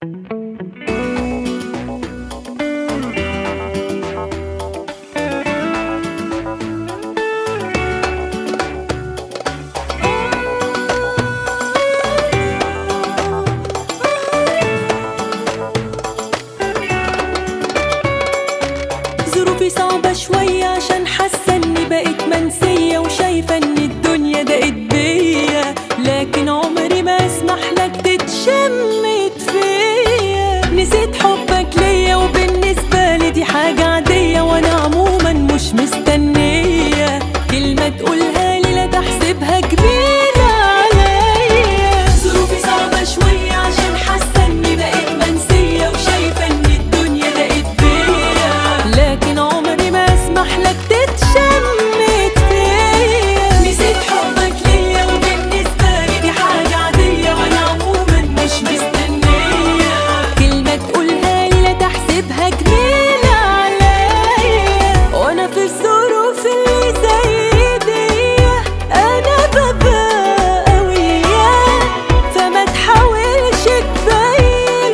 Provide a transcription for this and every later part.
ظروفي صعبة شوية عشان حاسة اني بقيت منسية، وشايفة ان الدنيا ضاقت بيا، لكن عمري ما اسمح لك تتشمت فيا. نسيت حبك ليا وبالنسبة لي دي حاجة عادية، وانا عموما مش مستنية كلمة تقولها لي لا تحسبها كبيرة عليا. ظروفي صعبة شوية عشان حاسة اني بقيت منسية، وشايفة ان الدنيا ضاقت بيا، لكن عمري ما اسمح لك تتشمت فيا. نسيت حبك ليا وبالنسبة لي دي حاجة عادية، وانا عموما مش مستنية كلمة تقولها لي لا تحسبها جميلة عليا. وانا في الظروف اللي زي دي انا ببقى قوية، فما تحاولش تبين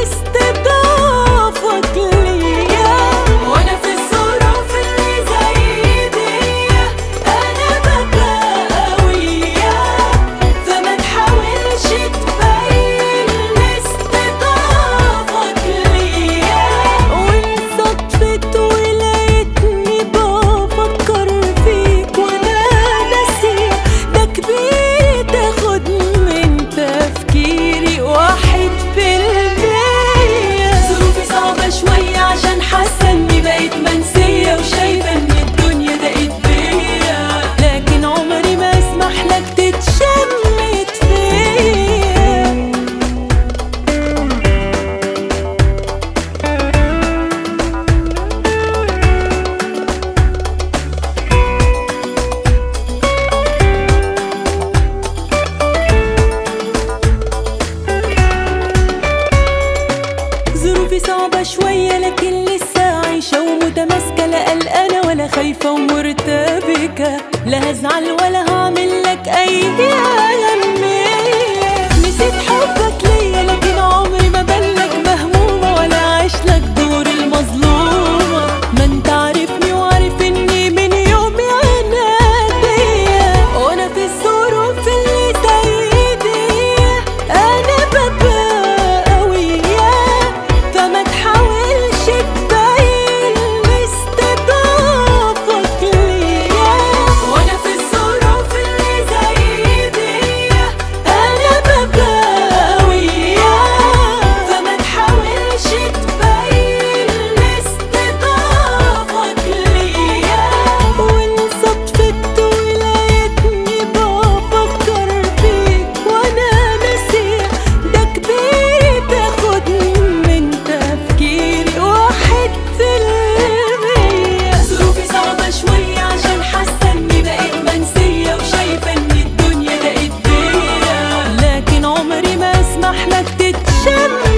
استضافك ليا. وانا في الظروف اللي زي دي انا ببقى قوية، فما تحاولش تبين استضافك ليا. وان صدفت ولقيتني بفكر فيك وانا ناسية، ده كبير تاخد من تفكيري 1%. ظروفي صعبة شوية عشان حاسة اني بقيت منسية، وشايفة ان الدنيا ضاقت بيا، لكن عمري ما اسمح لك تتشمت فيا. ظروفي صعبة شوية لكن لسه عايشة ومتماسكة، لا قلقانة ولا خايفة ومرتبكة، لا هزعل ولا هعمل لك أي أهمية. نسيت حبك ليا لكن عمري ما بلك مهمومة، ولا عايش لك دور المظلومة. ما انت عارفني وعارف اني من يومي عنادية. وانا في الظروف اللي زي دي انا ببقى قوية، فما تحاولش تبين استضافك ليا. وانا في الظروف اللي زي دي انا ببقى قوية، فما تحاولش تبين استضافك ليا. وان صدفت ولقيتني بفكر فيك وانا ناسية، ده كبير تاخد من تفكيري 1%. ظروفي صعبة شوية عشان حاسة اني بقيت منسية، وشايفة ان الدنيا ضاقت بيا، لكن عمري ما اسمح لك تتشمت